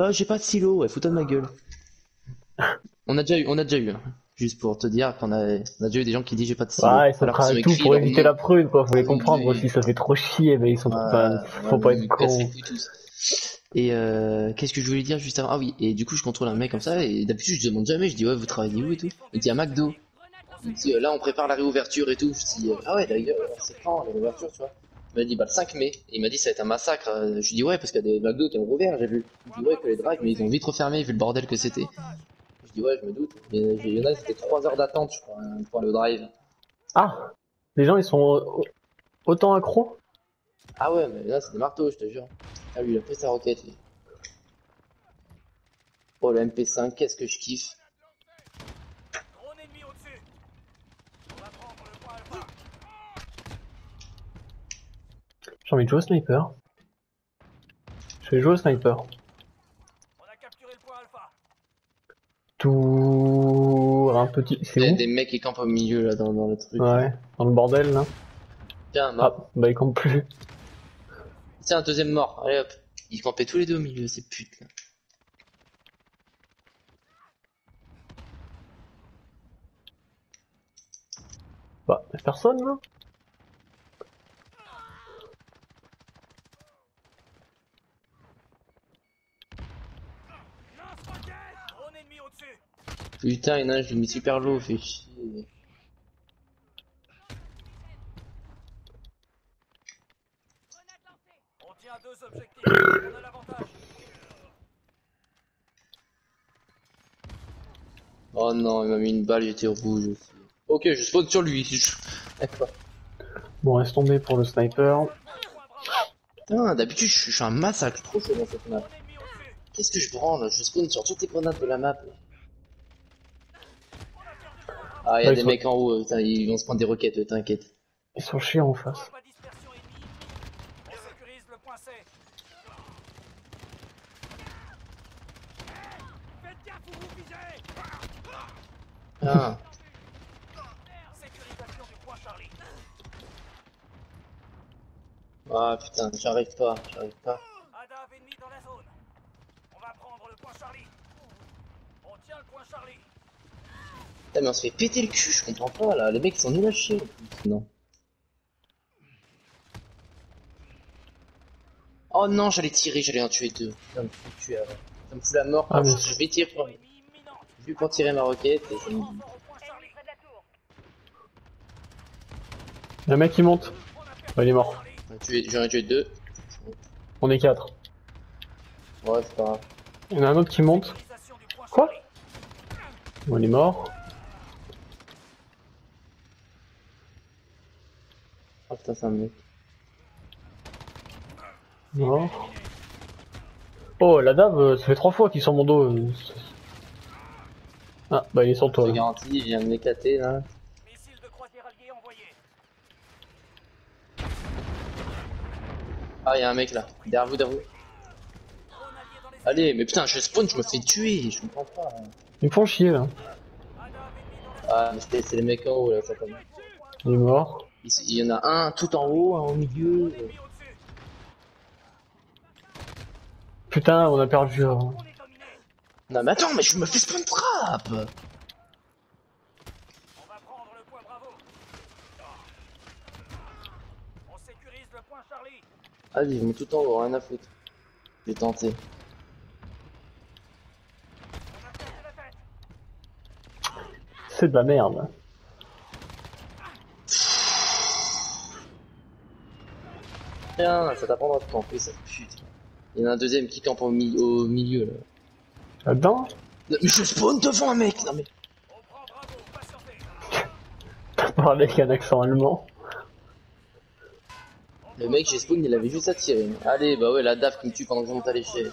J'ai pas de silo, ouais, fous-toi de ma gueule. On a déjà eu, hein. Juste pour te dire on a déjà eu des gens qui disent j'ai pas de silo. Ouais, ils sont Alors prêts qu'ils à ont tout écrit pour leur éviter nom. la prune, quoi. Faut Ah les oui, comprendre oui, aussi, ça fait trop chier, mais ils sont trop... Enfin, ouais, faut pas ils être me cassent les con. couilles tous. Et qu'est-ce que je voulais dire juste avant? Ah oui, et du coup je contrôle un mec comme ça, et d'habitude je demande jamais, je dis ouais vous travaillez où et tout. Il dit à McDo. Il dit là on prépare la réouverture et tout. Je dis ah ouais d'ailleurs c'est quand la réouverture tu vois? Il m'a dit bah le 5 mai. Et il m'a dit ça va être un massacre. Je lui dis ouais parce qu'il y a des McDo qui ont rouvert j'ai vu. Il dit ouais que les drives mais ils ont vite refermé vu le bordel que c'était. Je dis ouais je me doute. Il y en a c'était 3 heures d'attente je crois hein, pour le drive. Ah! Les gens, ils sont autant accros? Ah ouais mais là c'est des marteaux je te jure. Ah lui il a fait sa roquette lui. Oh le MP5 qu'est-ce que je kiffe. J'ai envie de jouer au sniper. Je vais jouer au sniper. Tout... Un petit... C'est Il y a où? des mecs qui campent au milieu là dans le truc là. Ouais, dans le bordel, là. Tiens Ah, mort. bah ils comptent plus. Tiens un deuxième mort. Allez hop. Ils campaient tous les deux au milieu ces putes là. Bah, y'a personne, là? Putain il y en a un je l'ai mis super low fait chier. Oh non il m'a mis une balle j'étais rouge aussi. Ok je spawn sur lui. D'accord. Bon, laisse tomber pour le sniper. Putain d'habitude je suis un massacre trop chaud dans cette map. Qu'est-ce que je branle? Je spawn sur toutes les grenades de la map là. Ah y Là, a des mecs en haut putain, ils vont se prendre des roquettes t'inquiète. ils sont chiants en face. Ah. Ah putain j'arrive pas. Putain mais on se fait péter le cul je comprends pas là. Les mecs ils sont nuls à chier. Non. Oh non, j'allais tirer, j'allais en tuer deux. Ça me fout tuer avant. Ça me fout la mort. Ah, mais... Je vais tirer pour... Vu pour tirer ma roquette et ça me... Y'a un mec qui monte. Bah, il est mort. J'en ai tué deux. On est 4. Ouais, c'est pas grave. Il y en a un autre qui monte. Quoi? Bon, il est mort. Oh putain, c'est un mec. Mort. Oh, la dame, ça fait 3 fois qu'il est sur mon dos. Ah, bah il est sur toi. C'est Là. garanti, il vient de m'éclater là. Ah, y'a un mec là. Derrière vous. Allez, mais putain, je spawn, je me fais tuer. Je comprends pas. Hein. Ils me font chier là. Ah, mais c'est les mecs en haut là, ça comme. Il est mort. Il y en a un tout en haut, un au milieu. Putain, on a perdu. Hein. Non, mais attends, mais je me fais spawn trap. Allez, ils vont tout en haut, rien à foutre. J'ai tenté. C'est de la merde. Tiens, ça t'apprendra de camper, ça pute. Il y en a un deuxième qui campe au milieu là. Là-dedans? Non, mais je spawn devant un mec. Non mais. T'as parlé avec un accent allemand. Le mec, j'ai spawn, il avait juste à tirer. Allez, bah ouais, la DAF qui me tue pendant que je monte à l'échelle.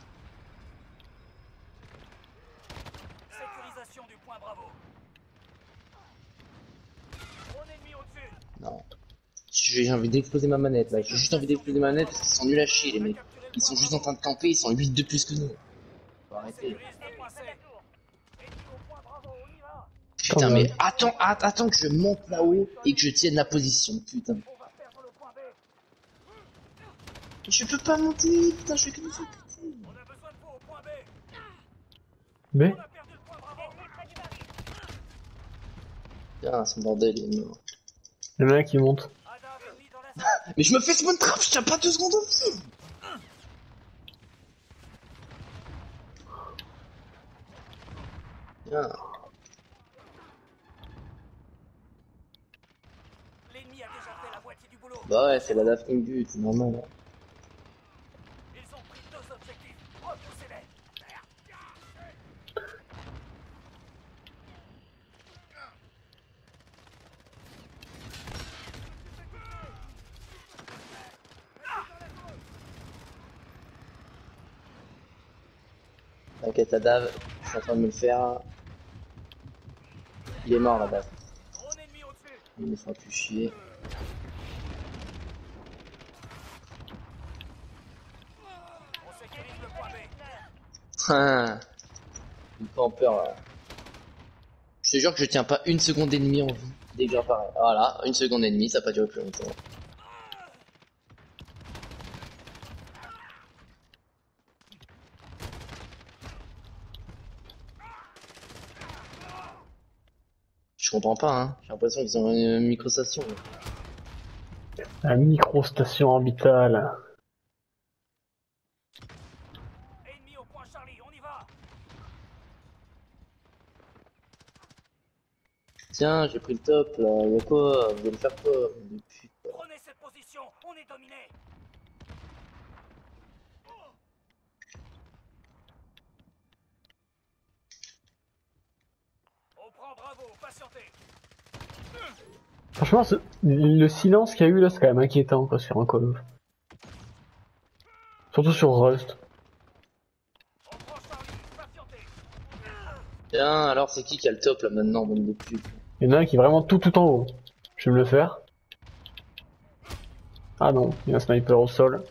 Non. J'ai envie d'exploser ma manette là. J'ai juste envie d'exploser ma manette parce qu'ils sont nuls à chier les mecs. Ils sont juste en train de camper, ils sont 8 de plus que nous. Faut arrêter. Putain, mais attends que je monte là-haut et que je tienne la position, putain. Je peux pas monter, putain, je fais que me faire péter. B. Putain, ce bordel il est mort. Il y en a un qui monte. Mais je me fais spawn trap, je tiens pas 2 secondes aussi. Bien. L'ennemi a déjà fait la moitié du boulot. Bah ouais, c'est la Daphne but, c'est normal. Hein. Ils ont pris 2 objectifs. Repoussez-les. T'inquiète la Dave, je suis en train de me le faire. Il est mort la Dave. Drone ennemi au-dessus. Il me fera plus chier. On sécurise le point B. Ah, il me fait en peur là. Je te jure que je tiens pas 1 seconde et demie en vie dès que j'apparais. Voilà, 1 seconde et demie, ça a pas duré plus longtemps. Je comprends pas, hein. J'ai l'impression qu'ils ont une microstation. La microstation orbitale. Ennemi au point Charlie, on y va. Tiens, j'ai pris le top là. Y'a quoi? Vous allez faire quoi? Depuis quoi? Prenez cette position, on est dominé. On prend Bravo, patientez. Franchement, le silence qu'il y a eu là, c'est quand même inquiétant quoi, sur un Call of. Surtout sur Rust. On prend Charlie, patientez. Tiens, alors c'est qui a le top là maintenant, bande de pute? Il y en a un qui est vraiment tout en haut. Je vais me le faire. Ah non, il y a un sniper au sol.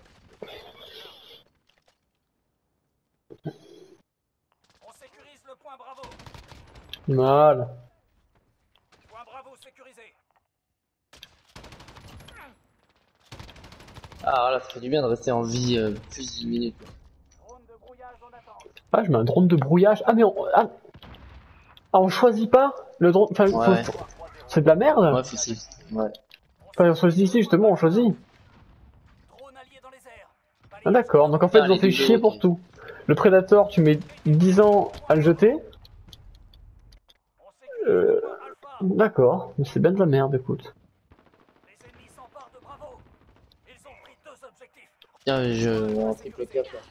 On sécurise le point Bravo. Mal. Point Bravo sécurisé. Ah là, ça fait du bien de rester en vie plus d'une minute. Drone de brouillage en attente. Ah, je mets un drone de brouillage. Ah mais on choisit pas le drone. Enfin, Ouais. c'est de la merde. Ouais, facile. Ouais. Enfin, on choisit ici justement, on choisit. Drone allié dans les airs. Ah d'accord, donc en fait Ah, ils ont les fait doubles, chier ok. pour tout. Le Predator, tu mets 10 ans à le jeter. On sécurise le point Alpha. D'accord, mais c'est bien de la merde, écoute. Les ennemis s'emparent de Bravo. Ils ont pris 2 objectifs. Tiens, je un triple cap là.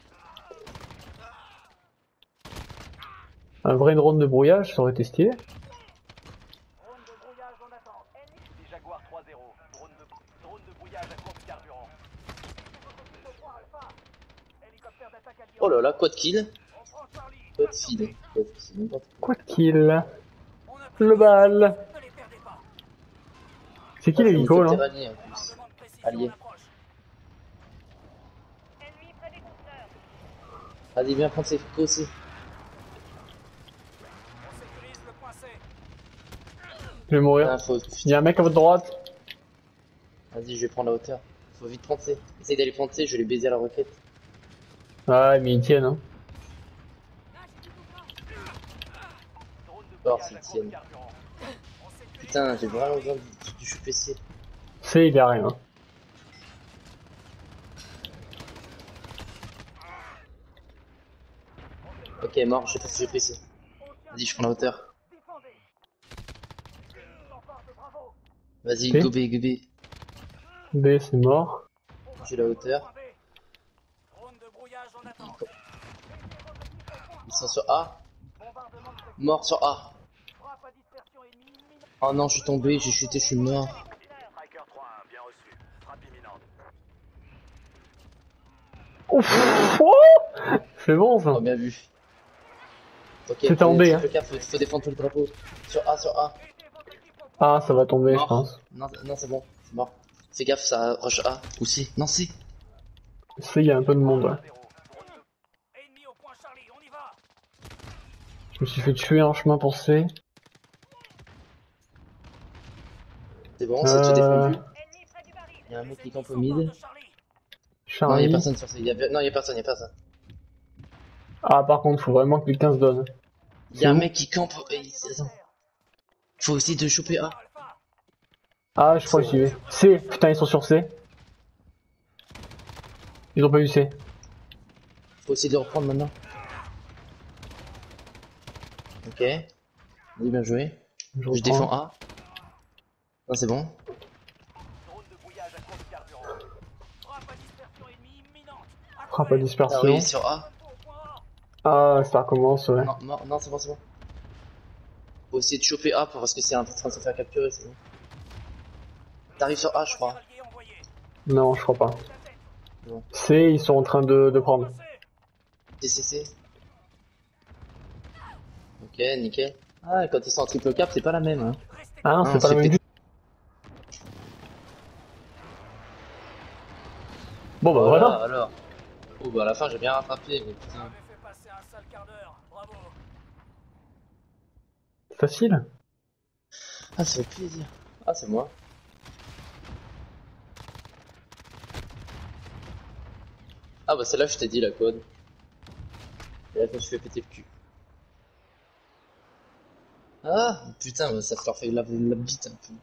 Un vrai drone de brouillage, ça aurait été stylé. Drone de brouillage en attente. Ennemi Jaguar 3-0. Drone de brouillage à court de carburant. Hélicoptère d'attaque allié. Oh là là, quad kill. On prend Charlie. Quad feed. Quad kill, n'importe Quoi qu'il. On a pris Global. Ne les perdez pas. C'est qui quoi. l'hélico là? Hélicoptère allié, en plus. Demande précision Allié. en approche. Ennemi près des compteurs. Vas-y, viens prendre ses focos aussi. On sécurise le point C. Je vais mourir. Ah, faut... Il y a un mec à votre droite. Vas-y, je vais prendre la hauteur. Faut vite prendre C. Essaye d'aller prendre C, je vais les baiser à la roquette. Ouais, mais ils tiennent, hein. Drone de Oh, brouillage c'est à court de tienne. carburant. On sécurise Putain, j'ai vraiment besoin du choper C. C'est, il y a rien. Ok, mort, je sais pas si j'ai pris C. Vas-y, je prends la hauteur. défendez. S'empare de Bravo. Vas-y, Ok. gobé, gobé. B, c'est mort. J'ai la hauteur. Point B. Drone de brouillage en attente. Ils sont sur A. Bombardement de précision. Mort sur A. Frappe à dispersion ennemie. Oh non, je suis tombé, j'ai chuté, je suis mort. Striker 3-1, bien reçu. Frappe imminente. Ouf. Oh, c'est bon ça. Oh, bien vu. Ok, C'était en B, hein. faut défendre tout le drapeau. Sur A, sur A. Ah, ça va tomber, je Mort. pense. Non, non, c'est bon, c'est mort. Fais gaffe, ça rush A. Ou C. Non, C. C'est, il y a un peu de monde là. Ennemi au point Charlie, on y va. Je me suis fait tuer en chemin pour C. C'est bon, c'est tout défendu. Ennemi près du baril. Il y a un mec qui Les campe au ennemis mid. s'emparent de Non, Charlie. il y a Charlie. personne sur C. Non, il y a personne, il y a personne. Ah, par contre, faut vraiment que quelqu'un se donne. Il y a un C'est où mec qui campe. Attends. Faut essayer de choper A. Ah, je crois que j'y vais. C, putain, ils sont sur C. Ils ont pas eu C. Faut essayer de le reprendre maintenant. Ok. Vas-y, bien joué. Je reprends. défends A. Non, c'est bon. Drone de brouillage à court de carburant. Frappe à dispersion ennemie imminente. Frappe à Ah dispersion. oui, sur A. Ah, ça recommence, ouais. Non, non, non, c'est bon, c'est bon. Faut essayer de choper A parce que c'est en train de se faire capturer, c'est bon. T'arrives sur A, je crois. Allié envoyé. Non, je crois pas. Bon. C, ils sont en train de prendre. CCC. Ok, nickel. Ah, quand ils sont en triple cap, c'est pas la même, hein. Ah non, Ah, c'est on pas se la fait même du. Bon bah voilà. alors. Oh, bah à la fin, j'ai bien rattrapé, mais putain. J'avais fait passer un sale quart d'heure. Bravo. Facile. Ah, ça fait plaisir. Ah, c'est moi. Ah, bah celle-là, je t'ai dit la code. Et là, je me suis fait péter le cul. Ah, putain, bah, ça leur fait la bite un peu.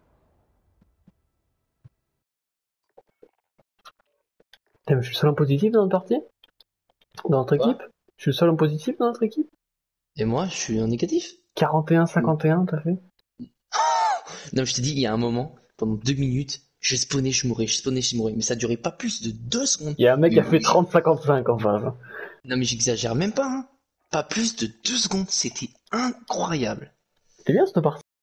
Putain, mais je suis le seul en positif dans notre partie? Dans notre Quoi? équipe? Je suis le seul en positif dans notre équipe? Et moi, je suis en négatif. 41-51, t'as fait? Non, je t'ai dit, il y a un moment, pendant 2 minutes, je spawnais, je mourais, je spawnais, je mourais. Mais ça durait pas plus de 2 secondes. Il y a un mec qui a Mais fait oui. 30-55 en face. Non, mais j'exagère même pas, hein. Pas plus de 2 secondes. C'était incroyable. C'était bien cette partie.